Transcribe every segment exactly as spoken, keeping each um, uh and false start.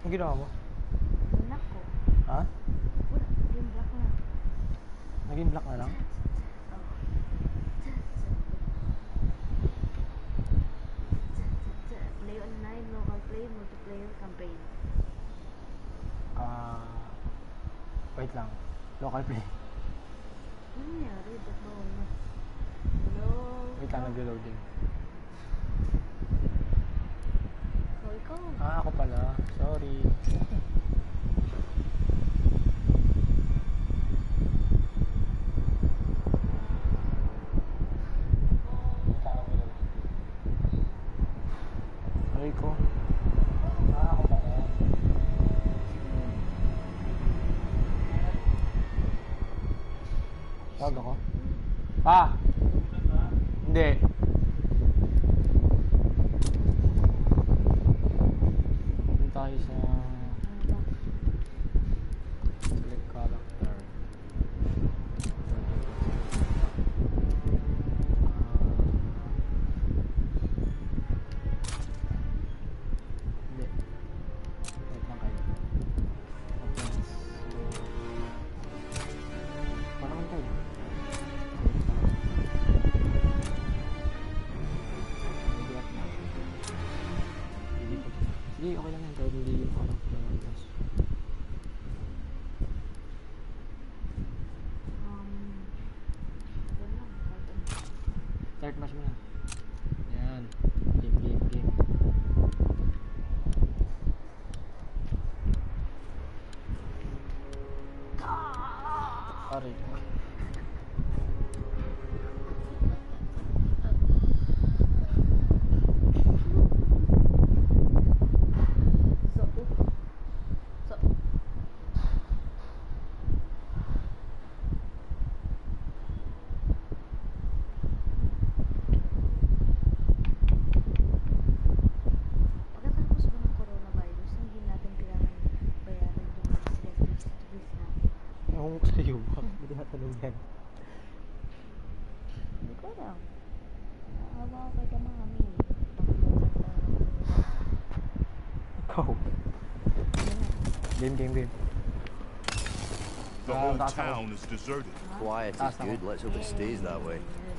Ang ginawa mo? Block ko. Ha? Wala, naging block na. Naging black na lang? Oh. Play online, local play, multiplayer campaign. Ah... Wait lang. Local play. Ano nangyari? Ba't bawal na? Hello? Wait lang, nag-loading. So, ikaw? Ah, ako pala. Sorry. Sorry ko. Ah, ako pala. Tawag ako? Pa! Hindi. Punta tayo sa... select character. Hindi. Wait lang kayo. Options. Parang tayo. Sige, okay lang yan. Kahit hindi yung ano. Um, yun lang. Start match mo na. Yan. Game, game, game. Sorry. So, so, pagkatapos ba ng coronavirus, hindi natin kailangan bayaran yung electricity bills natin. Ewan ko sa'yo ba? Hindi natanong yan. Hindi ko alam. Naawa ako kay mami. Ikaw. Game, game, game. The Ah, whole taas ako. town is deserted. Quiet is Taas ako. good. Let's hope it stays that way.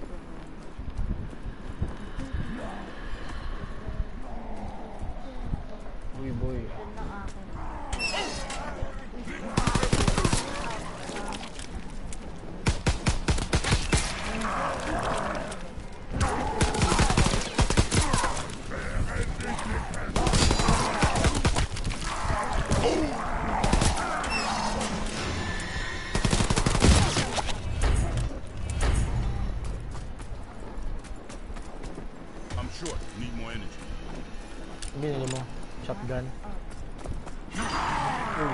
Uy, boy. Yun lang akin. I'm short. Need more energy. Ang binili mo. Shotgun. Uy.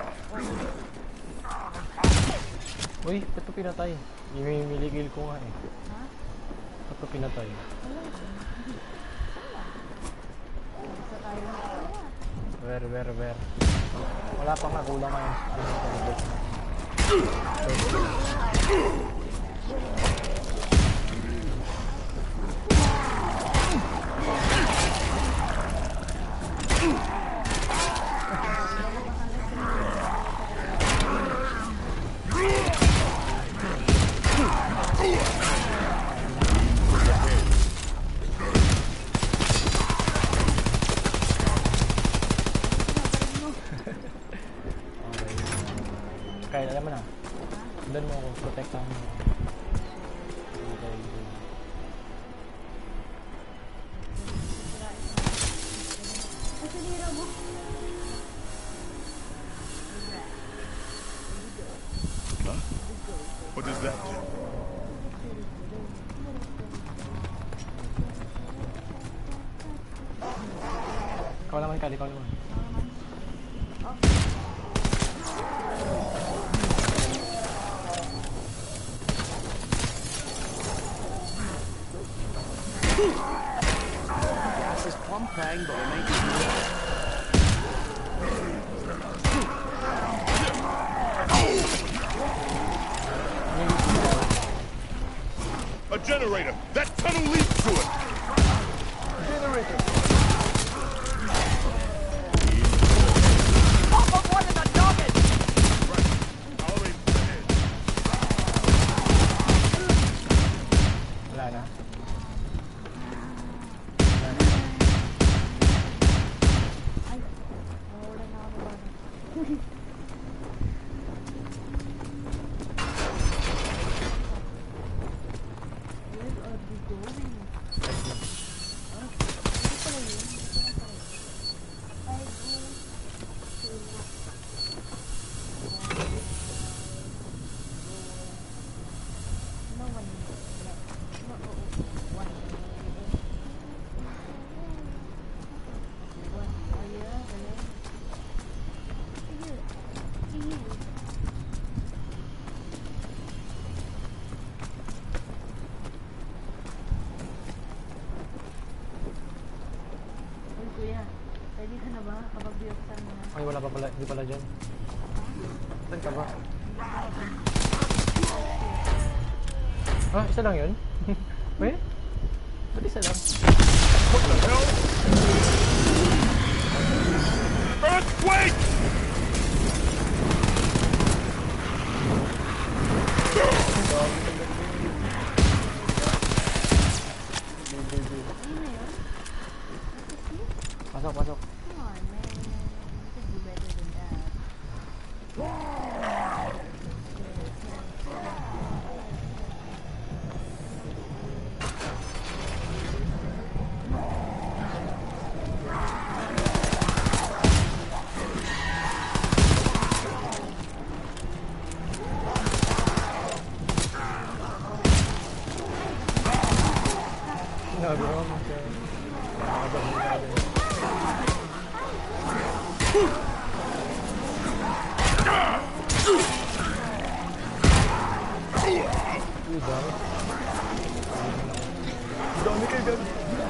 Uy, ba't ito pinatay? Yung miligil ko nga eh. Ha? Ba't ito pinatay? Sa tayo na wala. Where, where, where? Wala pang nakulang ngayon. Ano sa tubig? Kaya alam mo na. Doon mo ako, protektahan mo. Okay. Ay, sinira mo. Huh? What does that do? Ikaw naman, Kali, ikaw naman. Gas is pumping, but we might be A generator! That tunnel leads to it! Generator! kapag biyoksan mo na. Ay, wala pa pala. Hindi pala dyan. Saan ka ba? Ah, isa lang yun? Wait? Ba't isa lang? What the hell? Earthquake! Ano na yun? Pasok, pasok. Come on, man. You could do better than that. Grabe naman siya. Nakakadami na rin. Uy, dami. Dami kayo, dami.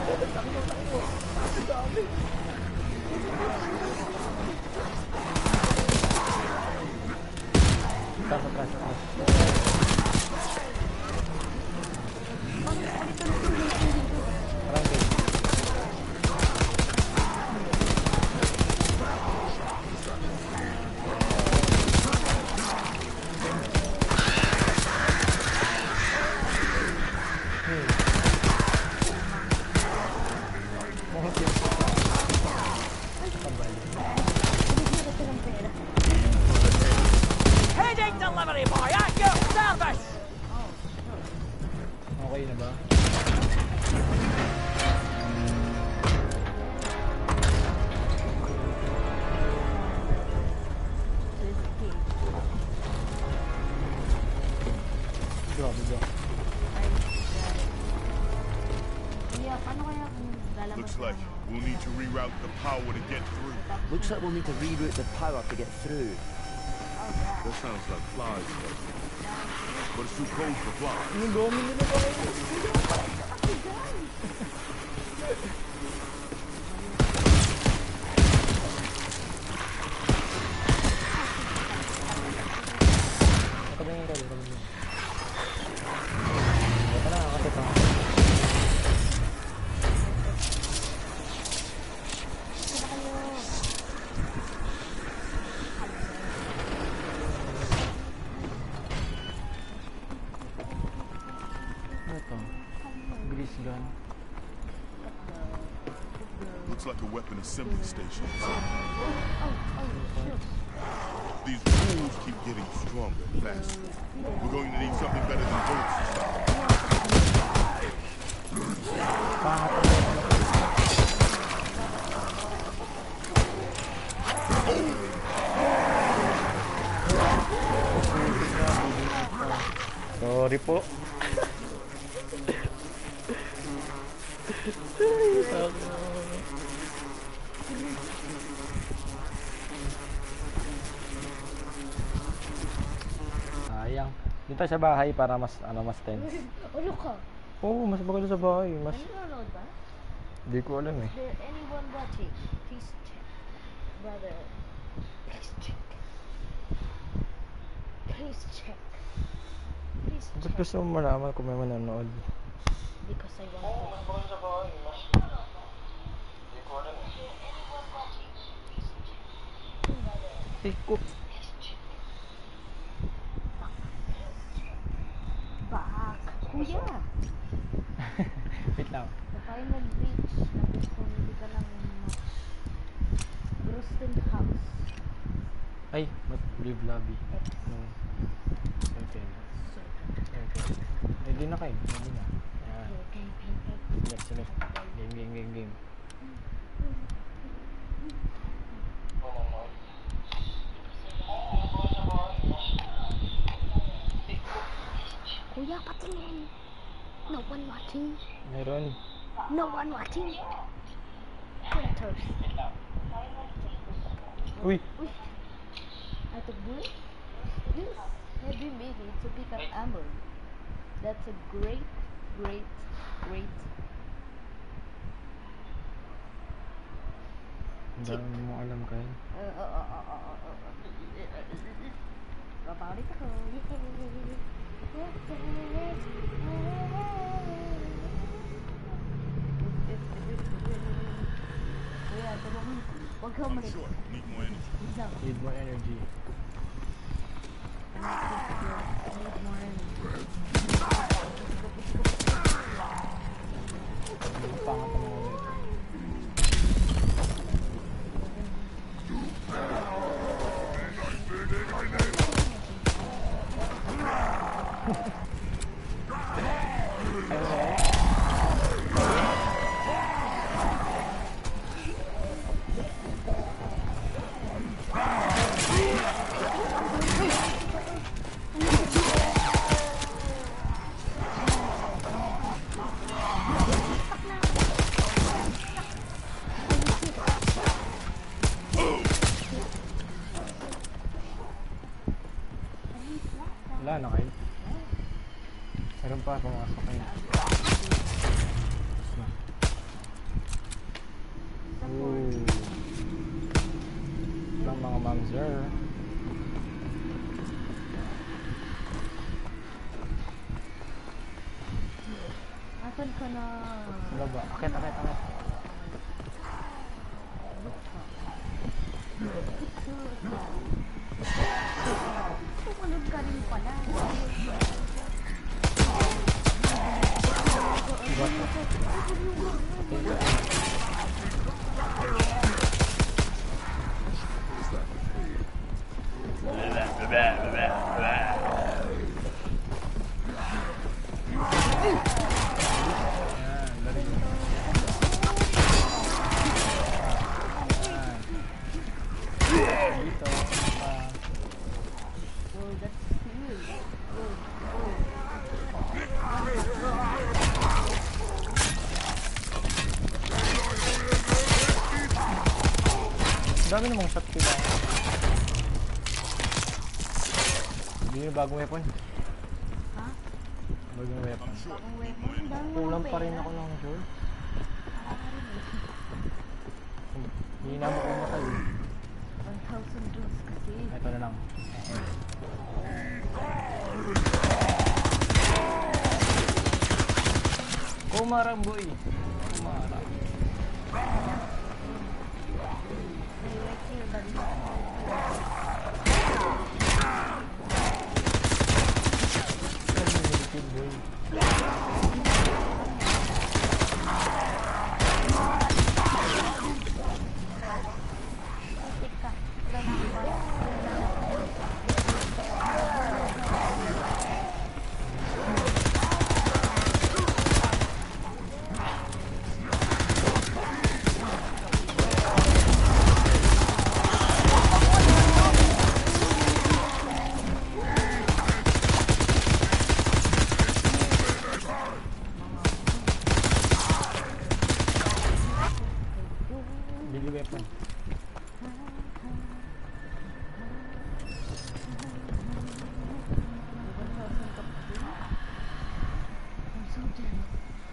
Dami. Taas, taas, taas. Parang kayo. Mohon yun. Kabal. Heading delivery boy at your service! Okay na ba? Grabe ba? Yeah, paano kaya kung lalabas Looks na like ano? we'll need to reroute the power to get through. Looks like we'll need to reroute the power to get through. That sounds like flies, though. But it's too cold for flies. Ang dami nila ba? Nakabingin ka, nakabingin. Ito na, kasi pa. Ano ito? Grease gun. Looks like a weapon assembly station. Oh, oh, shoot. These tools keep getting stronger faster. We're going to need something better than bullets to stop them. Sorry po. Sayang. Dito sa bahay para mas ano mas tense. Ano ka? Oo, mas maganda sa bahay. Mas Nanonood ba? di ko alam eh. Is there anyone watching? Please check. Brother. Please check. Please check. Please Ba't check. gusto mo malaman kung may manonood? Because I want to. Mas maganda sa bahay. Mas di ko alam eh. Iko. Back. Kuya. Wait lang. The final reach ng disponible ka ng Bruston House. Ay, but live lobby. X. No. Okay. Okay. Ready na kayo. Ready na. Ayan. Okay, okay, okay. Select, select. Game, game, game, game. Kuya, patingin. No one watching. Meron. No one watching. Printers. Uy! Uy. At a bullet? Yes. Heavy maybe to pick up ammo. That's a great, great, great. Ang dami mo alam kayo. Uh, uh, uh, uh, uh, uh, uh. Babalik ako. Kuya, tulungan ko. Huwag kang I'm mali. short. Need more energy. Wait lang. Need more energy. I need more energy. Ang pangat mo ulit. Wala na kayo. Meron pa, pumasok kayo. Ooh. Lang mga mamzer. Asan ka na? Sa baba. Akit, akit, akit. Tumunod ka rin pala. Dito. Ah. Oh, that's cool. Ang dami namang shot sila. Hindi yung bagong weapon. Ha? Bagong weapon. I'm short. Ang Need weapon, more ang energy. dami mo Kulang ng pa rin pera. ako ng gold. Hindi na mo kumatay. one thousand jewels kasi. Ito na lang. Kumarang boy. Kumarang. May right here, buddy. Limited boy. Tik ka. Wala na ako pala. Bili weapon. one thousand ka pa din. I'm so jealous.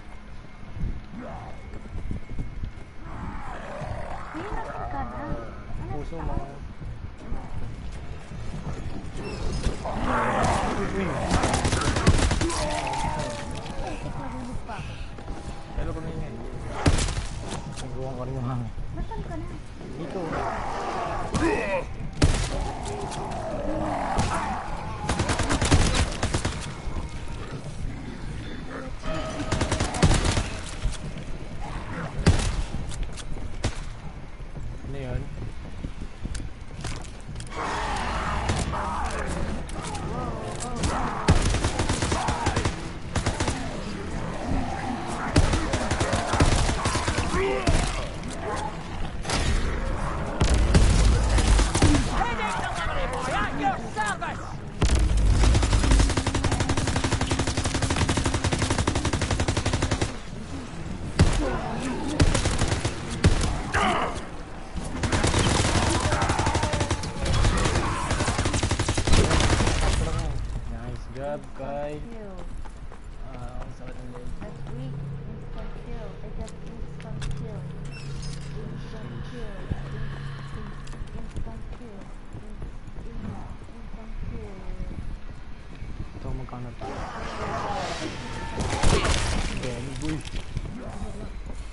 Kuya, nasan ka na? Anak Puso ka? mo. Tik, nahulog pa ako. Pero kami ngayon. Nagawa ko rin yung hangin. Nasaan ka na? Dito. Ano yun? Heading to Liberty, boy, at your service!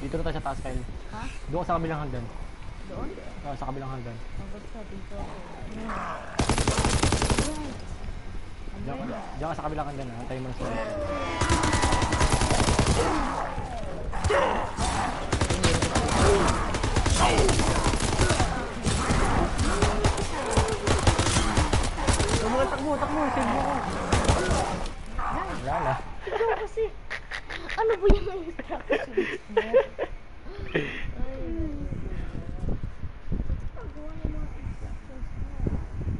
Dito na tayo sa taas, Kyle. Ha? Doon ka sa kabilang hagdan. Doon? Oo, sa kabilang hagdan. Ang basta dito ako. Ayan. Diyan ka, Ayan. diyan ka sa kabilang hagdan, ha? Antayin mo na sila. Takbo, takbo, takbo, save mo ko. Wala na. Ikaw kasi. Ano ba yung instructions mo? Ay. Pagawa ng mga instructions mo.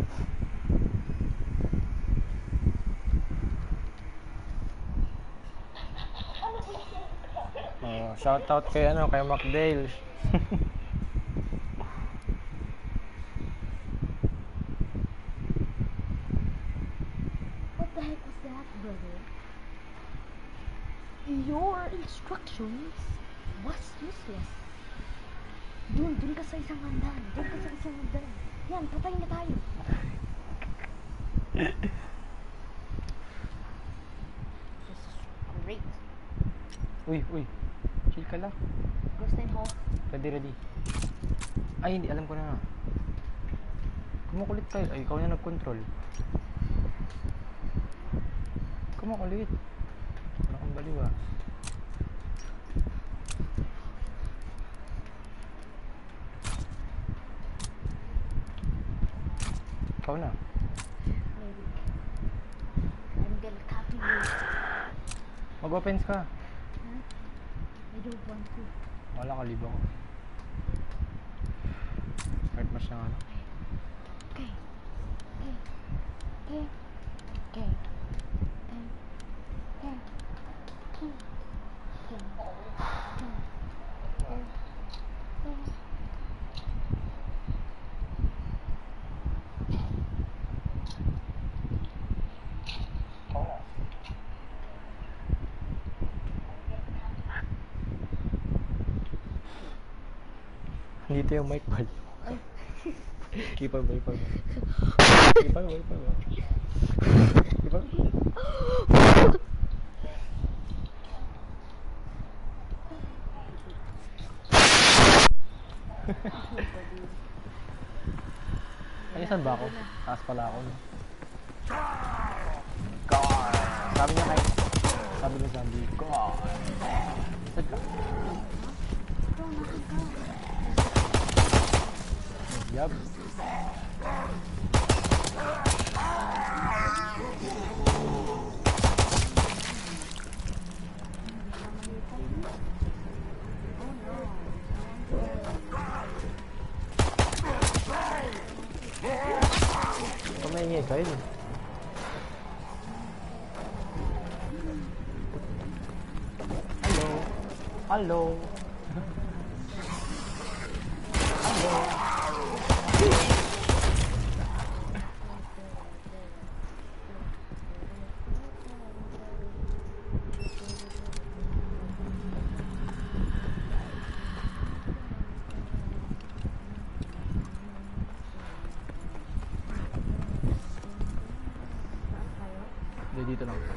Oh, shout out kay ano, kay McDale. What the heck was that, brother? Your instructions was useless. Dun, dun ka sa isang hagdan. Dun ka sa isang hagdan. Yan, patay na tayo. This is great. Uy, uy. Chill ka lang. Gusto mo? Ready, ready. Ay, hindi. Alam ko na. Kumukulit tayo. Ay, ikaw na nag-control. Kumukulit. Wala kang baliw ah. Ikaw na. Maybe. I'm gonna copy you. Mag-offense ka. Huh? I don't want to. Wala ka, libo ko. Heart mash na ano. Okay. Okay. Okay. Okay. Okay. Okay. Okay. Okay. Okay. Okay. Dito yung mic ball. Ipag ba, ipag ba. Ipag ba, ipag ba. Ipag ba. Ay, saan ba ako? Taas pala ako. No? God! Sabi niya kay... Sabi niya zombie, God! Saan ka? Yup. Kumaingay kayo. Hello. Hello. Hindi, dito lang.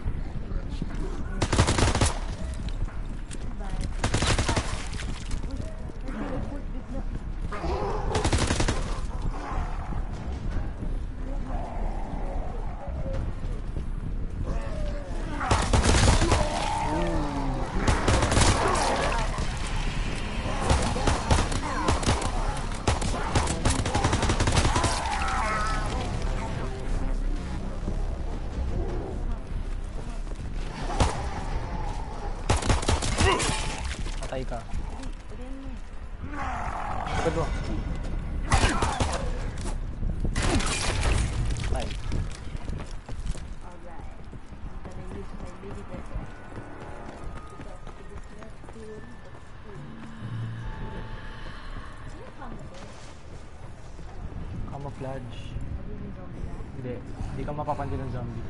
Patay ka. Agad mo. Patay. Alright. I'm gonna use my mini weapon. Because it is not cool, but cool. Sino kamo ko? Camouflage. Sabi ni zombie na? Hindi. Hindi ka mapapansin ng zombie.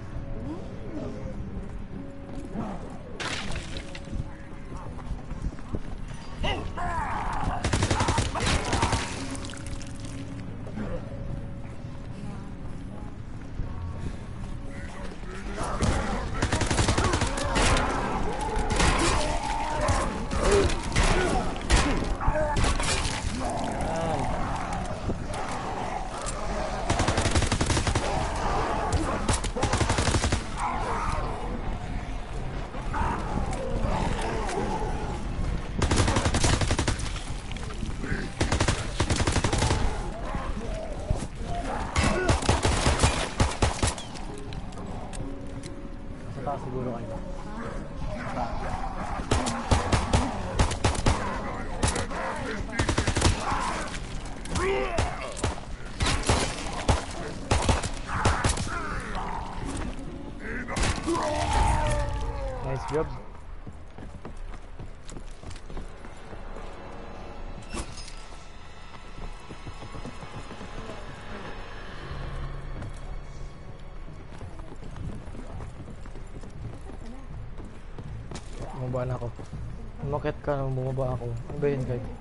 bumaba na ako. Umakit ka, bumaba ako. Ano ba yun, guys?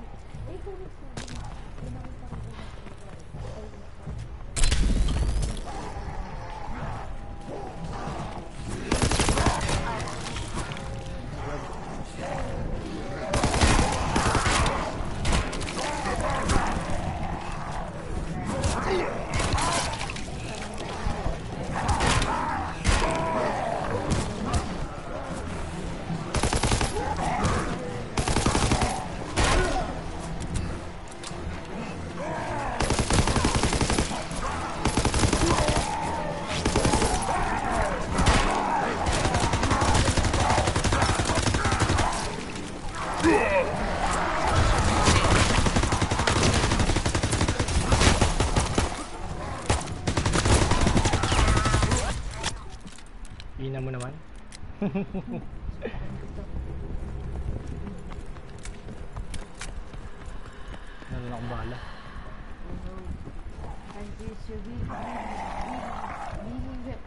Ina mo naman. Ano na akong bahala. And this your weak, weak,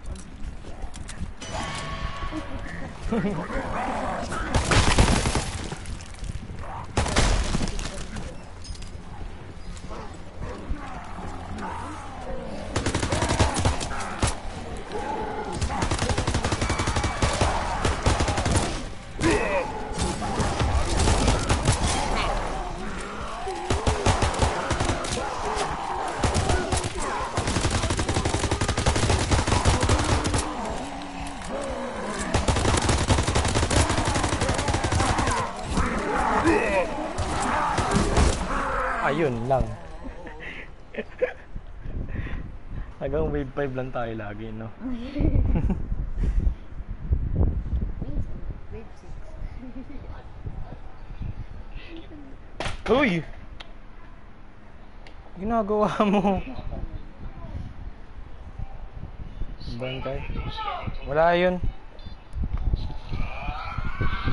Ayun lang. Hanggang wave five lang tayo lagi, no? wave six. Uy! Ginagawa mo. Bantay. Wala yun.